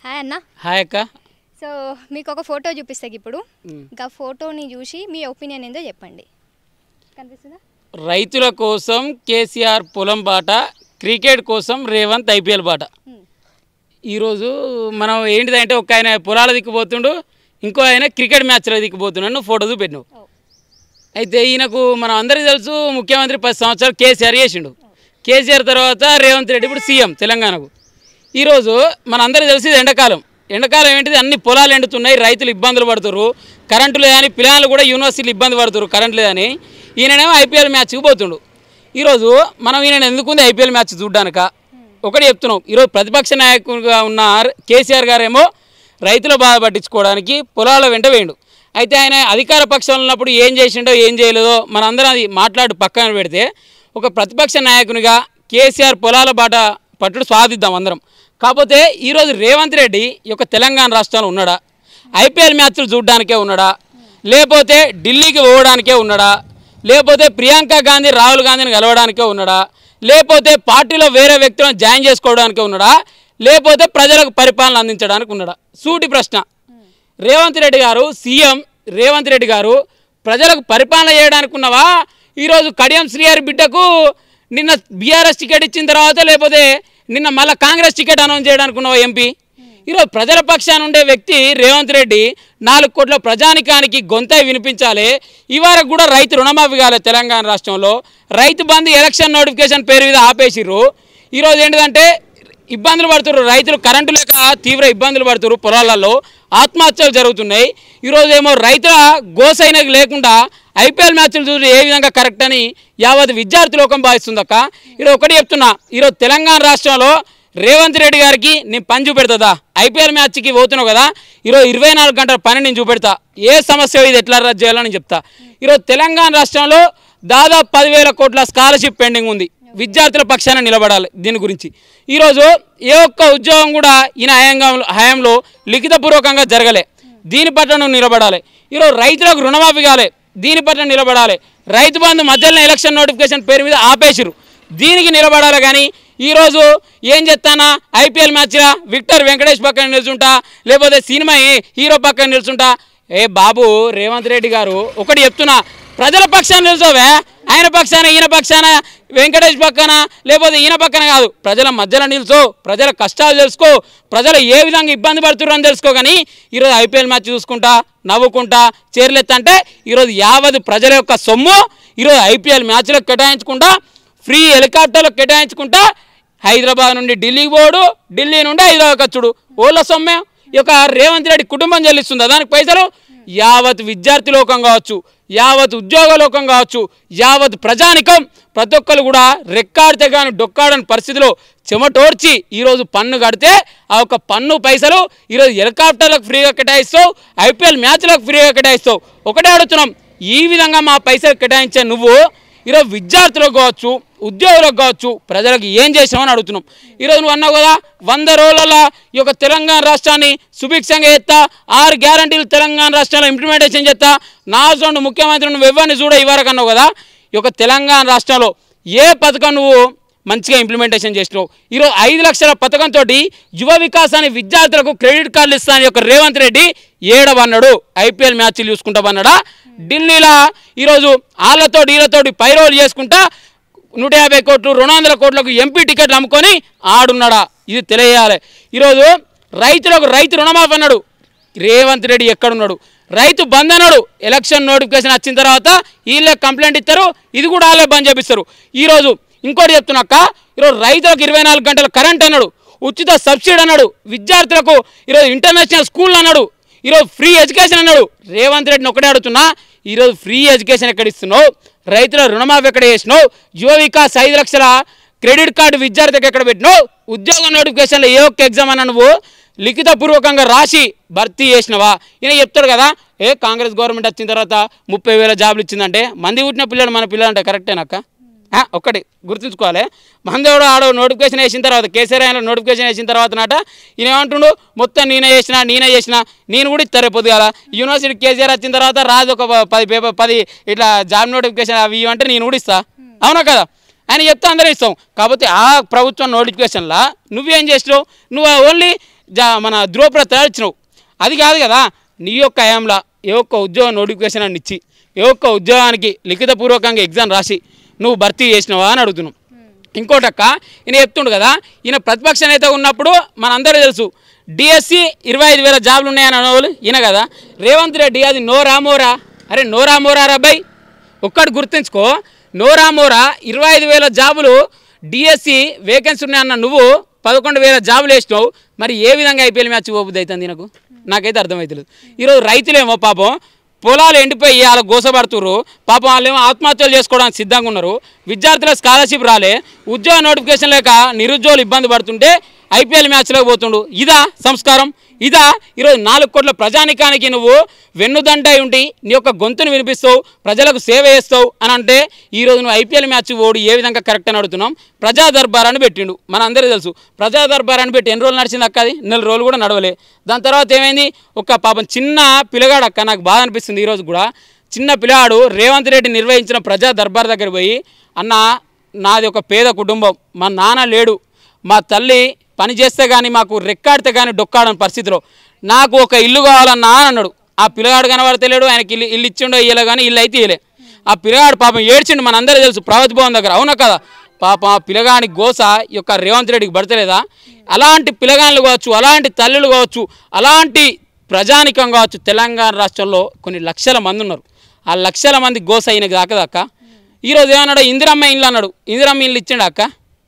Hi అన్న. Hi అక్క. So మీకు ఒక ఫోటో చూపిస్తాను ఇప్పుడు. ఆ ఫోటోని చూసి మీ ఒపీనియన్ ఏందో చెప్పండి. కనిపిస్తుందా? రైతుల కోసం కేసీఆర్ పొలం బాట, క్రికెట్ కోసం రేవంత్ ఐపీఎల్ బాట. ఈరోజు మనం ఏంటిదంటే ఒక ఆయన పొలాల దిక్కుపోతుండు, ఇంకో ఆయన క్రికెట్ మ్యాచ్లో దిక్కుపోతున్నాడు. నువ్వు ఫోటో చూపెట్టినావు. అయితే ఈయనకు మనం అందరికీ తెలుసు, ముఖ్యమంత్రి 10 సంవత్సరాలు కేసీఆర్ చేసిండు. కేసీఆర్ తర్వాత రేవంత్ రెడ్డి ఇప్పుడు సీఎం తెలంగాణకు. ఈరోజు మన అందరికీ తెలిసి ఎండాకాలం ఏంటిది, అన్ని పొలాలు ఎండుతున్నాయి, రైతులు ఇబ్బందులు పడుతున్నారు. కరెంటు లేదని పిల్లలు కూడా యూనివర్సిటీలు ఇబ్బంది పడుతున్నారు కరెంటు లేదని. ఈయననేమో ఐపీఎల్ మ్యాచ్కి పోతుండు. ఈరోజు మనం ఈయన ఎందుకుంది ఐపీఎల్ మ్యాచ్ చూడ్డానిక ఒకటి చెప్తున్నాం. ఈరోజు ప్రతిపక్ష నాయకుడిగా ఉన్న కేసీఆర్ గారేమో రైతుల బాధ పట్టించుకోవడానికి పొలాల వెంట వేయండు. అయితే ఆయన అధికార పక్షంలో ఉన్నప్పుడు ఏం చేసిండో ఏం చేయలేదో మనందరం అది మాట్లాడి పక్కన పెడితే, ఒక ప్రతిపక్ష నాయకునిగా కేసీఆర్ పొలాల బాట పట్టుడు స్వాదిద్దాం అందరం. కాకపోతే ఈరోజు రేవంత్ రెడ్డి ఈ యొక్క తెలంగాణ రాష్ట్రంలో ఉన్నాడా, ఐపీఎల్ మ్యాచ్లు చూడడానికే ఉన్నాడా, లేకపోతే ఢిల్లీకి పోవడానికే ఉన్నాడా, లేకపోతే ప్రియాంక గాంధీ రాహుల్ గాంధీని కలవడానికే ఉన్నాడా, లేకపోతే పార్టీలో వేరే వ్యక్తులను జాయిన్ చేసుకోవడానికే ఉన్నాడా, లేకపోతే ప్రజలకు పరిపాలన అందించడానికి ఉన్నాడా? సూటి ప్రశ్న. రేవంత్ రెడ్డి గారు సీఎం, రేవంత్ రెడ్డి గారు ప్రజలకు పరిపాలన చేయడానికి ఉన్నవా? ఈరోజు కడియం శ్రీహరి బిడ్డకు నిన్న బీఆర్ఎస్ టికెట్ ఇచ్చిన తర్వాత, లేకపోతే నిన్న మళ్ళీ కాంగ్రెస్ టికెట్ అనౌన్స్ చేయడానికి ఉన్నవా ఎంపీ? ఈరోజు ప్రజల పక్షాన ఉండే వ్యక్తి రేవంత్ రెడ్డి 4 కోట్ల ప్రజానికానికి గొంతై వినిపించాలి. ఇవాళకు కూడా రైతు రుణమాఫీ కాలేదు తెలంగాణ రాష్ట్రంలో. రైతు బంధు ఎలక్షన్ నోటిఫికేషన్ పేరు మీద ఆపేసిర్రు. ఈరోజు ఏంటిదంటే ఇబ్బందులు పడుతున్నారు రైతులు, కరెంటు లేక తీవ్ర ఇబ్బందులు పడుతున్నారు, పొలాలలో ఆత్మహత్యలు జరుగుతున్నాయి. ఈరోజు ఏమో రైతుల గోసైనది లేకుండా ఐపీఎల్ మ్యాచ్లు చూసి ఏ విధంగా కరెక్ట్ అని యావత్ విద్యార్థి లోకం భావిస్తుంది అక్క. ఈరోజు ఒకటి చెప్తున్నా, ఈరోజు తెలంగాణ రాష్ట్రంలో రేవంత్ రెడ్డి గారికి నేను పని చూపెడతా. ఐపీఎల్ మ్యాచ్కి పోతున్నావు కదా, ఈరోజు 24 గంటల పని నేను చూపెడతా. ఏ సమస్య ఇది ఎట్లా రద్దు చేయాలని చెప్తా. ఈరోజు తెలంగాణ రాష్ట్రంలో దాదాపు 10,000 కోట్ల స్కాలర్షిప్ పెండింగ్ ఉంది. విద్యార్థుల పక్షాన నిలబడాలి. దీని గురించి ఈరోజు ఏ ఒక్క ఉద్యోగం కూడా ఈయన హయాంలో లిఖితపూర్వకంగా జరగలే. దీని పట్ల నువ్వు నిలబడాలి. ఈరోజు రైతులకు రుణమాఫీ కాలే, దీని పట్ల నిలబడాలి. రైతు బంధు మధ్యలో ఎలక్షన్ నోటిఫికేషన్ పేరు మీద ఆపేసిరు, దీనికి నిలబడాలి. కానీ ఈరోజు ఏం చెప్తానా, ఐపీఎల్ మ్యాచ్లా విక్టర్ వెంకటేష్ పక్కన నిల్చుంటా, లేకపోతే సినిమా హీరో పక్కన నిల్చుంటా. ఏ బాబు రేవంత్ రెడ్డి గారు, ఒకటి చెప్తున్నా, ప్రజల పక్షాన నిల్చోవే. ఆయన పక్షాన, ఈయన పక్షాన, వెంకటేష్ పక్కన, లేకపోతే ఈయన పక్కన కాదు, ప్రజల మధ్యలో నిల్చో, ప్రజల కష్టాలు తెలుసుకో, ప్రజలు ఏ విధంగా ఇబ్బంది పడుతున్నారని తెలుసుకో. కానీ ఈరోజు ఐపీఎల్ మ్యాచ్ చూసుకుంటా, నవ్వుకుంటా, చేర్లెత్తంటే ఈరోజు యావత్ ప్రజల యొక్క సొమ్ము ఈరోజు ఐపీఎల్ మ్యాచ్లకు కేటాయించుకుంటా, ఫ్రీ హెలికాప్టర్లకు కేటాయించుకుంటా, హైదరాబాద్ నుండి ఢిల్లీకి పోడు, ఢిల్లీ నుండి హైదరాబాద్ వచ్చుడు. ఓళ్ళ సొమ్మే ఈ యొక్క రేవంత్ రెడ్డి కుటుంబం చెల్లిస్తుందా దానికి పైసలు? యావత్ విద్యార్థి లోకం కావచ్చు, యావత్ ఉద్యోగ లోకం కావచ్చు, యావత్ ప్రజానికం ప్రతి ఒక్కరు కూడా రెక్కాడితే కానీ డొక్కాడని పరిస్థితిలో చెమటోడ్చి ఈరోజు పన్ను కడితే ఆ యొక్క పన్ను పైసలు ఈరోజు హెలికాప్టర్లకు ఫ్రీగా కేటాయిస్తావు, ఐపీఎల్ మ్యాచ్లకు ఫ్రీగా కేటాయిస్తావు. ఒకటే అడుగుతున్నాం, ఈ విధంగా మా పైసలు కేటాయించే నువ్వు ఈరోజు విద్యార్థులకు కావచ్చు, ఉద్యోగులకు కావచ్చు, ప్రజలకు ఏం చేసామని అడుగుతున్నాం. ఈరోజు నువ్వు అన్నావు కదా, 100 రోజుల ఈ యొక్క తెలంగాణ రాష్ట్రాన్ని సుభిక్షంగా చేస్తా, 6 గ్యారంటీలు తెలంగాణ రాష్ట్రంలో ఇంప్లిమెంటేషన్ చేస్తా, నా సొంత ముఖ్యమంత్రి నువ్వు ఎవరిని చూడ ఇవరకు అన్నావు కదా. ఈ యొక్క తెలంగాణ రాష్ట్రంలో ఏ పథకం నువ్వు మంచిగా ఇంప్లిమెంటేషన్ చేసినావు? ఈరోజు 5 లక్షల పథకంతో యువ వికాసాన్ని విద్యార్థులకు క్రెడిట్ కార్డులు ఇస్తాను యొక్క రేవంత్ రెడ్డి ఏడవన్నాడు. ఐపీఎల్ మ్యాచ్లు చూసుకుంటామన్నాడా? ఢిల్లీలో ఈరోజు వీళ్ళతోటి పైరోలు చేసుకుంటా 150 కోట్లు 200 కోట్లకు ఎంపీ టికెట్లు అమ్ముకొని ఆడున్నాడా? ఇది తెలియాలి. ఈరోజు రైతులకు రైతు రుణమాఫీ అన్నాడు, రేవంత్ రెడ్డి ఎక్కడున్నాడు? రైతు బంద్ అన్నాడు, ఎలక్షన్ నోటిఫికేషన్ వచ్చిన తర్వాత వీళ్ళే కంప్లైంట్ ఇస్తారు, ఇది కూడా వాళ్ళే బంద్ చేపిస్తారు. ఈరోజు ఇంకోటి చెప్తున్నాక, ఈరోజు రైతులకు 24 గంటల కరెంట్ అన్నాడు, ఉచిత సబ్సిడీ అన్నాడు, విద్యార్థులకు ఈరోజు ఇంటర్నేషనల్ స్కూల్ అన్నాడు, ఈరోజు ఫ్రీ ఎడ్యుకేషన్ అన్నాడు. రేవంత్ రెడ్డిని ఒకటే అడుగుతున్నా, ఈరోజు ఫ్రీ ఎడ్యుకేషన్ ఎక్కడ ఇస్తున్నావు? రైతుల రుణమాఫీ ఎక్కడ చేసినావు? యువ వికాస్ 5 లక్షల క్రెడిట్ కార్డు విద్యార్థికి ఎక్కడ పెట్టినావు? ఉద్యోగ నోటిఫికేషన్లో ఏ ఒక్క ఎగ్జామ్ అన్న నువ్వు లిఖితపూర్వకంగా రాసి భర్తీ చేసినవా? ఈయన చెప్తాడు కదా, కాంగ్రెస్ గవర్నమెంట్ వచ్చిన తర్వాత 30,000 జాబులు ఇచ్చిందంటే, మంది పుట్టిన పిల్లలు మన పిల్లలు అంటే కరెక్టేనాక? ఒక్కటి గుర్తుంచుకోవాలి, మందేవాడు ఆడ నోటిఫికేషన్ వేసిన తర్వాత, కేసీఆర్ ఆయన నోటిఫికేషన్ వేసిన తర్వాత నాట ఈయన ఏమంటుండు, మొత్తం నేనే చేసిన నేను కూడా ఇస్తారు పొద్దుగాల. యూనివర్సిటీ కేసీఆర్ వచ్చిన తర్వాత రాదు ఒక 10 ఇట్లా జాబ్ నోటిఫికేషన్ అవి ఇవ్వంటే నేను కూడా ఇస్తా, అవునా కదా? ఆయన చెప్తే అందరూ ఇస్తాం. కాకపోతే ఆ ప్రభుత్వం నోటిఫికేషన్లా నువ్వేం చేసినావు? నువ్వు ఓన్లీ మన ధృవపత్రాలు ఇచ్చినావు. అది కాదు కదా, నీ యొక్క హయాంలో ఏ ఒక్క ఉద్యోగ నోటిఫికేషన్ అని ఇచ్చి ఏ ఒక్క ఉద్యోగానికి లిఖితపూర్వకంగా ఎగ్జామ్ రాసి నువ్వు భర్తీ చేసినావా అని అడుగుతున్నావు. ఇంకోటక్క, ఈయన చెప్తుండు కదా, ఈయన ప్రతిపక్ష నేత ఉన్నప్పుడు మనందరూ తెలుసు డిఎస్సి 25,000 జాబులు ఉన్నాయని అనేవాళ్ళు ఈయన కదా. రేవంత్ రెడ్డి అది నోరామోరా, అరే నోరామోరా రాబాయ్, ఒక్కటి గుర్తుంచుకో, నోరామోరా 25,000 జాబులు డిఎస్సి వేకెన్సీ ఉన్నాయన్న నువ్వు 11,000 జాబులు వేసినావు. మరి ఏ విధంగా ఐపీఎల్ మ్యాచ్ పోబుద్ది అవుతుంది నాకైతే అర్థమవుతలేదు. ఈరోజు రైతులేమో పాపం పొలాలు ఎండిపోయి వాళ్ళ గోసపడుతున్నారు, పాపం వాళ్ళేమో ఆత్మహత్యలు చేసుకోవడానికి సిద్ధంగా ఉన్నారు. విద్యార్థుల స్కాలర్షిప్ రాలే, ఉద్యోగ నోటిఫికేషన్ లేక నిరుద్యోగులు ఇబ్బంది పడుతుంటే ఐపీఎల్ మ్యాచ్లోకి పోతుండు. ఇదా సంస్కారం? ఇదా ఈరోజు 4 కోట్ల ప్రజానికానికి నువ్వు వెన్నుదండై ఉండి నీ యొక్క గొంతును వినిపిస్తావు, ప్రజలకు సేవ చేస్తావు అని అంటే ఈరోజు నువ్వు ఐపీఎల్ మ్యాచ్ ఓడి ఏ విధంగా కరెక్ట్ అని అడుగుతున్నాం. ప్రజా దర్బార్ అని పెట్టిండు, మన అందరికీ తెలుసు. ప్రజా దర్బార్ అని పెట్టి ఎన్ని రోజులు నడిచింది అక్క? అది 4 రోజులు కూడా నడవలే. దాని తర్వాత ఏమైంది, ఒక పాపం చిన్న పిల్లగాడు అక్క, నాకు బాధ అనిపిస్తుంది ఈరోజు కూడా, చిన్న పిల్లగాడు రేవంత్ రెడ్డి నిర్వహించిన ప్రజా దర్బార్ దగ్గర పోయి, అన్న నాది ఒక పేద కుటుంబం, మా నాన్న లేడు, మా తల్లి పని చేస్తే కానీ మాకు రెక్కాడితే కానీ డొక్కాడని పరిస్థితిలో నాకు ఒక ఇల్లు కావాలన్నా అని అన్నాడు. ఆ పిల్లగాడు కనబడతలేడు, ఆయనకి ఇల్లు ఇచ్చిండో ఇయ్యలే కానీ ఇల్లు అయితే ఇయ్యలే. ఆ పిల్లగాడు పాపం ఏడ్చిండు, మనందరూ తెలుసు, ప్రగతి భవన్ దగ్గర. అవునా కదా? పాపం ఆ పిల్లగాని గోస ఈ యొక్క రేవంత్ రెడ్డికి పడతలేదా? అలాంటి పిల్లగాళ్ళు కావచ్చు, అలాంటి తల్లులు కావచ్చు, అలాంటి ప్రజానికం కావచ్చు, తెలంగాణ రాష్ట్రంలో కొన్ని లక్షల మంది ఉన్నారు. ఆ లక్షల మంది గోస అయినకి దాకదక్క. ఈరోజు ఏమన్నాడు, ఇందిరమ్మ ఇల్లు అన్నాడు. ఇందిరమ్మ ఇల్లు ఇచ్చిండు అక్క?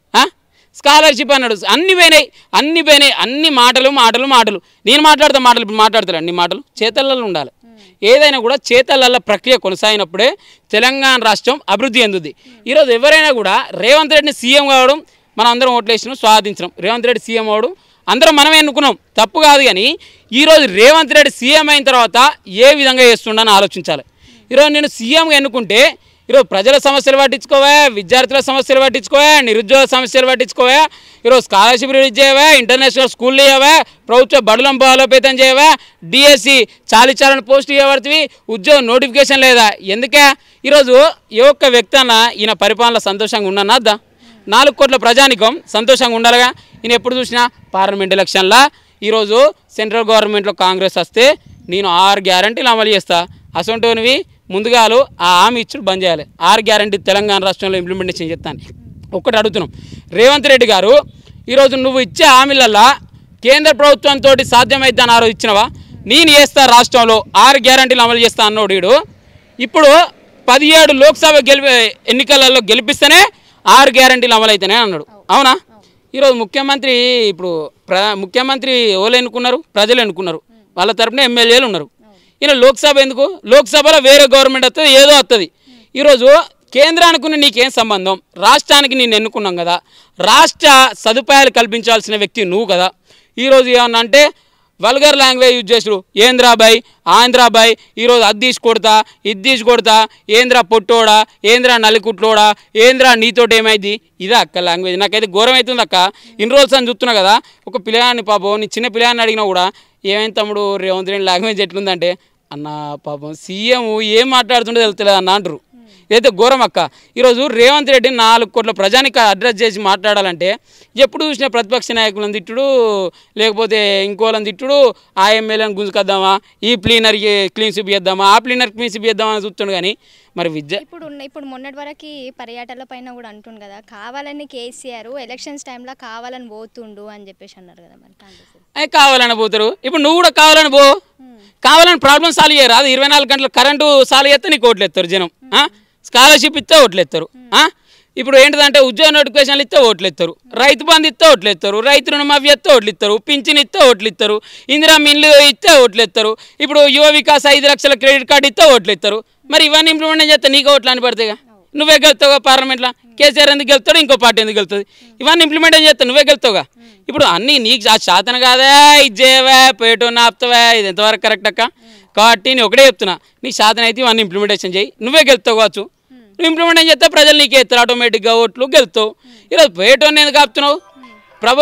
స్కాలర్షిప్ అన్నాడు. అన్ని పోయినాయి, అన్ని మాటలు. నేను మాట్లాడతా ఇప్పుడు మాట్లాడతాను. అన్ని మాటలు చేతలలో ఉండాలి. ఏదైనా కూడా చేతలలో ప్రక్రియ కొనసాగినప్పుడే తెలంగాణ రాష్ట్రం అభివృద్ధి చెందుద్ది. ఈరోజు ఎవరైనా కూడా రేవంత్ రెడ్డిని సీఎం కావడం మనం అందరం ఓట్లేసినాం, స్వాగతించినాం. రేవంత్ రెడ్డి సీఎం అవడం అందరం మనమే ఎన్నుకున్నాం, తప్పు కాదు. కానీ ఈరోజు రేవంత్ రెడ్డి సీఎం అయిన తర్వాత ఏ విధంగా చేస్తుండని ఆలోచించాలి. ఈరోజు నేను సీఎంగా ఎన్నుకుంటే ఈరోజు ప్రజల సమస్యలు పట్టించుకోవా, విద్యార్థుల సమస్యలు పట్టించుకోవా, నిరుద్యోగ సమస్యలు పట్టించుకోవా, ఈరోజు స్కాలర్షిప్ రిలీజ్ చేయవా, ఇంటర్నేషనల్ స్కూళ్ళు ఇవ్వవా, ప్రభుత్వ బడులను బలోపేతం చేయవా, డిఎస్సి 40 పోస్టులు ఇవ్వబడుతుంది, ఉద్యోగ నోటిఫికేషన్ లేదా? ఎందుకే ఈరోజు ఏ ఒక్క వ్యక్తి అన్న ఈయన పరిపాలన సంతోషంగా ఉండన్నా అద్దా? 4 కోట్ల ప్రజానికం సంతోషంగా ఉండాలిగా. ఈయన ఎప్పుడు చూసినా పార్లమెంట్ ఎలక్షన్లా ఈరోజు సెంట్రల్ గవర్నమెంట్లో కాంగ్రెస్ వస్తే నేను 6 గ్యారంటీలు అమలు చేస్తా, అసొంటోనివి ముందుగాలు ఆ హామీ ఇచ్చుడు బంద్ చేయాలి. 6 గ్యారంటీ తెలంగాణ రాష్ట్రంలో ఇంప్లిమెంటేషన్ చేస్తాను. ఒక్కటి అడుగుతున్నాం, రేవంత్ రెడ్డి గారు ఈరోజు నువ్వు ఇచ్చే హామీలల్లా కేంద్ర ప్రభుత్వంతో సాధ్యమైద్దని ఆ రోజు ఇచ్చినవా? నేను చేస్తా, రాష్ట్రంలో 6 గ్యారంటీలు అమలు చేస్తా అన్నోడు వీడు. ఇప్పుడు 17 లోక్సభ ఎన్నికలలో గెలిపిస్తేనే 6 గ్యారంటీలు అమలు అయితేనే అన్నాడు. అవునా? ఈరోజు ముఖ్యమంత్రి ఎవరు ఎన్నుకున్నారు? ప్రజలు ఎన్నుకున్నారు. వాళ్ళ తరపున ఎమ్మెల్యేలు ఉన్నారు. ఈయన లోక్సభ ఎందుకు? లోక్సభలో వేరే గవర్నమెంట్ వస్తుంది, ఏదో వస్తుంది. ఈరోజు కేంద్రానికి నీకేం సంబంధం? రాష్ట్రానికి నేను ఎన్నుకున్నాం కదా, రాష్ట్ర సదుపాయాలు కల్పించాల్సిన వ్యక్తి నువ్వు కదా. ఈరోజు ఏమన్నా అంటే వల్గర్ లాంగ్వేజ్ యూజ్ చేసుడు, ఏంద్రాబాయ్ ఆంధ్రాబాయ్, ఈరోజు అది తీసి కొడతా, ఇది తీసి కొడతా, ఏంద్రా పొట్టోడా, ఏంద్రా నలికుట్లోడా, ఏంద్రా నీతోటి ఏమైంది? ఇదే అక్క లాంగ్వేజ్. నాకైతే ఘోరం అవుతుంది అక్క. ఇన్ని రోజులు అని చూస్తున్నా కదా, ఒక పిల్లగాన్ని పాపం, నీ చిన్న పిల్లగాన్ని అడిగినా కూడా ఏమైంది తమ్ముడు రేవంత్ రెడ్డి లాంగ్వేజ్ ఎట్లుందంటే, అన్న పాపం సీఎం ఏం మాట్లాడుతుంటే తెలుస్తలేదు అన్న అంటారు. ఇదైతే ఘోరం అక్క. ఈరోజు రేవంత్ రెడ్డి 4 కోట్ల ప్రజానికి అడ్రస్ చేసి మాట్లాడాలంటే ఎప్పుడు చూసినా ప్రతిపక్ష నాయకులను తిట్టుడు, లేకపోతే ఇంకోళ్ళని తిట్టుడు, ఆ ఎమ్మెల్యేని గుంజుకొద్దామా, ఈ ప్లీనర్కి క్లీన్ స్వీప్ చేద్దామా, ఆ ప్లీనర్ క్లీన్ స్వీప్ చేద్దామా అని చూస్తుండు. కానీ మరి ఇప్పుడు మొన్నటి వరకు పర్యటనల పైన కూడా అంటుండు కదా, కావాలని కేసీఆర్ ఎలక్షన్స్ టైంలో కావాలని పోతుండు అని చెప్పేసి అన్నారు కదా. మరి కావాలని పోతారు. ఇప్పుడు నువ్వు కూడా కావాలని పో, కావాలని ప్రాబ్లం సాల్వ్ చేయరు. అది 24 గంటల కరెంటు సాల్వ్ చేస్తే నీకు ఓట్లు ఎత్తారు జనం. స్కాలర్షిప్ ఇస్తే ఓట్లు ఎత్తారు. ఇప్పుడు ఏంటిదంటే ఉద్యోగ నోటిఫికేషన్లు ఇస్తే ఓట్లు ఎత్తారు, రైతు బంధు ఇస్తే ఓట్లు ఎత్తారు, రైతు రుణమాఫీ ఇస్తే ఓట్లు ఇస్తారు, పింఛన్ ఇస్తే ఓట్లు ఇస్తారు, ఇందిరమ్మ ఇల్లు ఇస్తే ఓట్లు ఎత్తారు, ఇప్పుడు యువ వికాస్ 5 లక్షల క్రెడిట్ కార్డు ఇస్తే ఓట్లు ఎత్తారు. మరి ఇవన్నీ ఇంప్లిమెంట్ చేస్తే నీకు ఓట్లు అని పడతాయిగా. నువ్వే గెలుతావుగా పార్లమెంట్లో. కేసీఆర్ ఎందుకు గెలుతాడు, ఇంకో పార్టీ ఎందుకు గెలుతుంది? ఇవన్నీ ఇంప్లిమెంట్ చేస్తే నువ్వే గెలుతావుగా. ఇప్పుడు అన్నీ నీకు ఆ శాతం కాదా, ఇది చేయవా, పేటో నాపుతావా, ఇది ఎంతవరకు కరెక్ట్ అక్క? కాబట్టి నేను ఒకటే చెప్తున్నా, నీ శాతం అయితే ఇవన్నీ ఇంప్లిమెంటేషన్ చేయి, నువ్వే గెలుతావు కావచ్చు. నువ్వు ఇంప్లిమెంటేషన్ చేస్తే ప్రజలు నీకే ఎత్తారు, ఆటోమేటిక్గా ఓట్లు గెలుతావు. ఈరోజు పేటోని ఎందుకు ఆపుతున్నావు?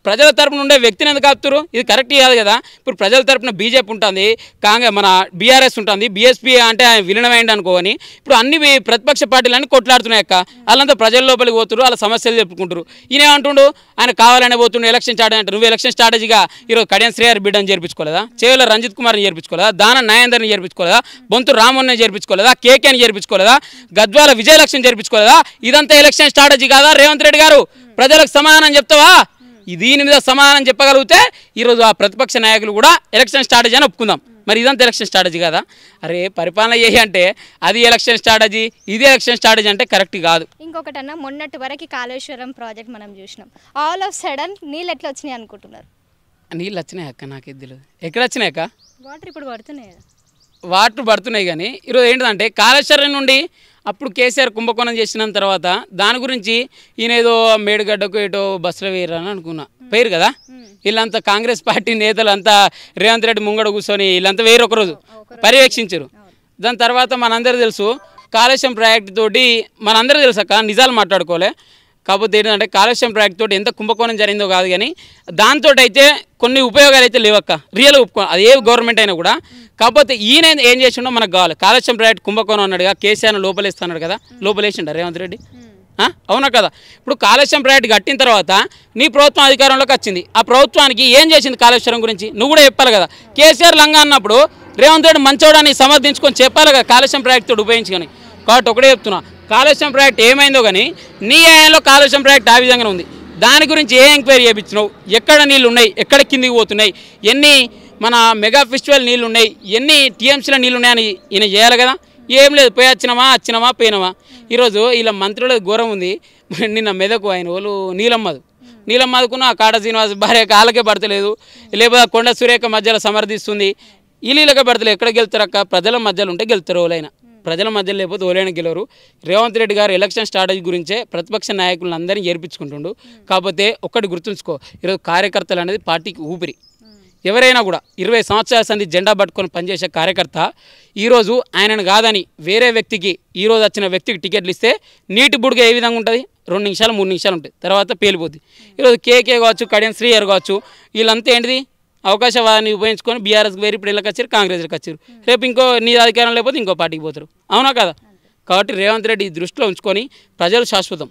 ప్రజల తరపున ఉండే వ్యక్తిని ఎందుకు ఆపుతారు? ఇది కరెక్ట్ కాదు కదా. ఇప్పుడు ప్రజల తరపున బీజేపీ ఉంటుంది, కాంగ్రెస్ మన బీఆర్ఎస్ ఉంటుంది, బీఎస్పీ అంటే విలీనమైంది అనుకోని ఇప్పుడు అన్ని ప్రతిపక్ష పార్టీలన్నీ కొట్లాడుతున్నాయి అక్క. వాళ్ళంతా ప్రజల లోపలికి పోతున్నారు, వాళ్ళ సమస్యలు చెప్పుకుంటారు. ఈయన ఏమంటుండు, ఆయన కావాలనే పోతుండు ఎలక్షన్ స్టార్ట్ అంటే నువ్వు ఎలక్షన్ స్ట్రాటజీగా ఈరోజు కడియం శ్రేయర్ బిడ్డని చేర్పించుకోలేదా, చేవల రంజిత్ కుమార్ని చేర్పించుకోలేదా, దాన నాయందర్ని చేర్పించుకోలేదా, బొంతు రామోన్ని చేర్పించుకోలేదా, కేకేని చేర్పించుకోలేదా, గద్వాల విజయలక్ష్మి చేర్పించుకోలేదా? ఇదంతా ఎలక్షన్ స్ట్రాటజీ కాదా రేవంత్ రెడ్డి గారు? ప్రజలకు సమాధానం చెప్తావా? దీని మీద సమాధానం చెప్పగలిగితే ఈరోజు ఆ ప్రతిపక్ష నాయకులు కూడా ఎలక్షన్ స్ట్రాటజీ అని ఒప్పుకుందాం. మరి ఇదంతా ఎలక్షన్ స్ట్రాటజీ కదా? అరే పరిపాలన చేయి అంటే అది ఎలక్షన్ స్ట్రాటజీ, ఇది ఎలక్షన్ స్ట్రాటజీ అంటే కరెక్ట్ కాదు. ఇంకొకటన్నా మొన్నటి వరకు కాళేశ్వరం ప్రాజెక్ట్ మనం చూసినాం, ఆల్ ఆఫ్ సడన్ నీళ్ళు ఎట్లా వచ్చినాయి అనుకుంటున్నారు? నీళ్ళు వచ్చినాయి అక్క, నాకేది తెలియదు ఎక్కడ వచ్చినాయి అక్క. వాటర్ ఇప్పుడు పడుతున్నాయి కదా, వాటర్ పడుతున్నాయి. కానీ ఈరోజు ఏంటంటే కాళేశ్వరం నుండి అప్పుడు కేసీఆర్ కుంభకోణం చేసిన తర్వాత దాని గురించి ఈయన ఏదో మేడిగడ్డకు ఏటో బస్సులో వేయరని అనుకున్నా, పేరు కదా. వీళ్ళంతా కాంగ్రెస్ పార్టీ నేతలు అంతా రేవంత్ రెడ్డి ముంగడ కూర్చొని వీళ్ళంతా వేరు ఒకరోజు పర్యవేక్షించారు. దాని తర్వాత మనందరూ తెలుసు కాళేశ్వరం ప్రాజెక్టు తోటి మనందరూ తెలుసు అక్క, నిజాలు మాట్లాడుకోలే. కాకపోతే ఏంటంటే కాళేశ్వరం ప్రాజెక్ట్ తోటి ఎంత కుంభకోణం జరిగిందో కాదు, కానీ దాంతో అయితే కొన్ని ఉపయోగాలు అయితే లేవక్క, రియల్గా ఒప్పుకో. అది ఏ గవర్నమెంట్ అయినా కూడా. కాకపోతే ఈయన ఏం చేసిండో మనకు కావాలి. కాళేశ్వరం ప్రాజెక్ట్ కుంభకోణం అన్నాడుగా, కేసీఆర్ లోపలేస్తున్నాడు కదా, లోపలేసిండ రేవంత్ రెడ్డి, అవునా కదా. ఇప్పుడు కాళేశ్వరం ప్రాజెక్ట్ కట్టిన తర్వాత నీ ప్రభుత్వం అధికారంలోకి వచ్చింది, ఆ ప్రభుత్వానికి ఏం చేసింది కాళేశ్వరం గురించి నువ్వు కూడా చెప్పాలి కదా. కేసీఆర్ లంగా అన్నప్పుడు రేవంత్ రెడ్డి మంచోడాన్ని సమర్థించుకొని చెప్పాలి కదా కాళేశ్వరం ప్రాజెక్ట్ తోటి ఉపయోగించుకొని. కాబట్టి ఒకటే చెప్తున్నా, కాళేశ్వరం ప్రాజెక్ట్ ఏమైందో కానీ నీ ఏయంలో కాళేశ్వరం ప్రాజెక్ట్ ఆ విధంగానే ఉంది. దాని గురించి ఏ ఎంక్వైరీ చేయించినావు, ఎక్కడ నీళ్ళు ఉన్నాయి, ఎక్కడ కిందికి పోతున్నాయి, ఎన్ని మన మెగా ఫెస్టివల్ నీళ్ళు ఉన్నాయి, ఎన్ని టీఎంసీల నీళ్ళు ఉన్నాయని ఈయన చేయాలి కదా. ఏం లేదు, పోయి వచ్చినామా పోయినామా. ఈరోజు ఇలా మంత్రుల ఘోరం ఉంది. నిన్న మెదకు ఆయన వాళ్ళు నీలమ్మదుకున్న కాడ శ్రీనివాస్ భార్య కాళ్ళకే పడతలేదు, లేకపోతే కొండ సురేఖ మధ్యలో సమర్థిస్తుంది. వీళ్ళకే పడతలేదు. ఎక్కడ గెలుతారక్క? ప్రజల మధ్యలో ఉంటే గెలుతారు ఓలైనా, ప్రజల మధ్యలో లేకపోతే ఓలైనా గెలవరు. రేవంత్ రెడ్డి గారు ఎలక్షన్ స్ట్రాటజీ గురించే ప్రతిపక్ష నాయకులను అందరినీ ఏర్పించుకుంటుండు. కాకపోతే ఒక్కటి గుర్తుంచుకో, ఈరోజు కార్యకర్తలు అనేది పార్టీకి ఊపిరి. ఎవరైనా కూడా 20 సంవత్సరాల సంది జెండా పట్టుకొని పనిచేసే కార్యకర్త ఈరోజు ఆయనను కాదని వేరే వ్యక్తికి, ఈరోజు వచ్చిన వ్యక్తికి టికెట్లు ఇస్తే నీటి బుడుగా ఏ విధంగా ఉంటుంది? 2 నిమిషాలు 3 నిమిషాలు ఉంటుంది, తర్వాత పేలిపోద్ది. ఈరోజు కేకే కావచ్చు, కడియం శ్రీయర్ కావచ్చు, వీళ్ళంతా ఏంటిది అవకాశవాదాన్ని ఉపయోగించుకొని బీఆర్ఎస్కి వేరు, ఇప్పుడు వీళ్ళకి వచ్చారు, కాంగ్రెస్కి వచ్చారు. రేపు ఇంకో నీ అధికారం లేకపోతే ఇంకో పార్టీకి పోతారు, అవునా కదా. కాబట్టి రేవంత్ రెడ్డి ఈ దృష్టిలో ఉంచుకొని ప్రజలు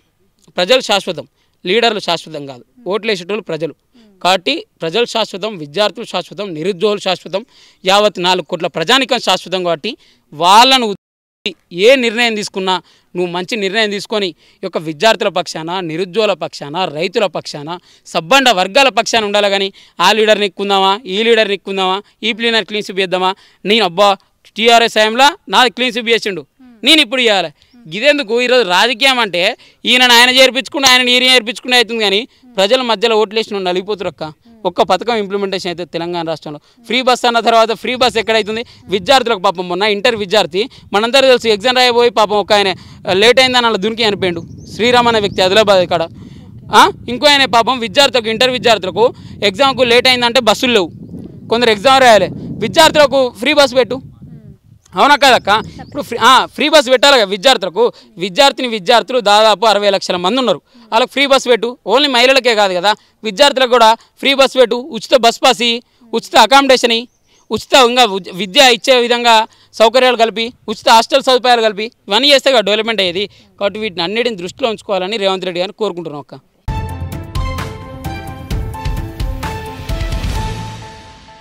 శాశ్వతం, లీడర్లు శాశ్వతం కాదు, ఓట్లు వేసేటోళ్ళు ప్రజలు. కాబట్టి ప్రజలు శాశ్వతం, విద్యార్థులు శాశ్వతం, నిరుద్యోగులు శాశ్వతం, యావత్ 4 కోట్ల ప్రజానికం శాశ్వతం. కాబట్టి వాళ్ళను ఏ నిర్ణయం తీసుకున్నా నువ్వు మంచి నిర్ణయం తీసుకొని ఈ యొక్క విద్యార్థుల పక్షాన, నిరుద్యోగుల పక్షాన, రైతుల పక్షాన, సబ్బండ వర్గాల పక్షాన ఉండాలి. కానీ ఆ లీడర్ని ఎక్కుందామా, ఈ లీడర్ని ఎక్కుందామా, ఈ ప్లీనర్ క్లీన్ స్వీప్ చేద్దామా, నేను అబ్బా టీఆర్ఎస్ టైంలో నాది క్లీన్ స్వీప్ చేసిండు నేను ఇప్పుడు ఇవ్వాలి. ఇదేందుకు? ఈరోజు రాజకీయం అంటే ఆయన చేర్పించుకుంటే ఆయన నేర్పించుకుంటే అవుతుంది, కానీ ప్రజల మధ్యలో ఓట్లేసిన నలిగిపోతురు అక్క. ఒక్క పథకం ఇంప్లిమెంటేషన్ అయితే తెలంగాణ రాష్ట్రంలో ఫ్రీ బస్ అన్న తర్వాత ఫ్రీ బస్ ఎక్కడైతుంది? విద్యార్థులకు పాపం మొన్న ఇంటర్ విద్యార్థి మనందరూ తెలుసు ఎగ్జామ్ రాయబోయి పాపం ఒక ఆయన లేట్ అయిందని అలా దునికి అనిపోయిండు, శ్రీరామ్ అనే వ్యక్తి ఆదిలాబాద్ ఇక్కడ. ఇంకో ఆయన పాపం విద్యార్థులకు, ఇంటర్ విద్యార్థులకు ఎగ్జామ్కు లేట్ అయిందంటే బస్సులు లేవు, కొందరు ఎగ్జామ్ రాయాలి, విద్యార్థులకు ఫ్రీ బస్ పెట్టు, అవునా కదక్క. ఇప్పుడు ఫ్రీ బస్ పెట్టాలి కదా విద్యార్థులకు. విద్యార్థులు దాదాపు 60 లక్షల మంది ఉన్నారు, వాళ్ళకి ఫ్రీ బస్ పెట్టు. ఓన్లీ మహిళలకే కాదు కదా, విద్యార్థులకు కూడా ఫ్రీ బస్ పెట్టు, ఉచిత బస్ పాస్, ఉచిత అకామిడేషన్, ఉచిత ఇంకా విద్య ఇచ్చే విధంగా సౌకర్యాలు కలిపి, ఉచిత హాస్టల్ సదుపాయాలు కలిపి, ఇవన్నీ చేస్తే కదా డెవలప్మెంట్ అయ్యేది. కాబట్టి వీటిని అన్నిటిని దృష్టిలో ఉంచుకోవాలని రేవంత్ రెడ్డి గారిని కోరుకుంటున్నాం అక్క.